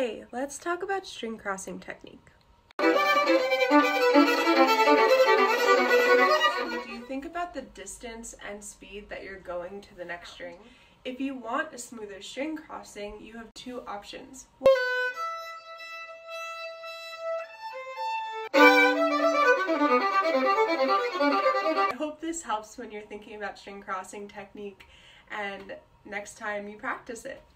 Hey, let's talk about string crossing technique. Do you think about the distance and speed that you're going to the next string? If you want a smoother string crossing, you have two options. I hope this helps when you're thinking about string crossing technique and next time you practice it.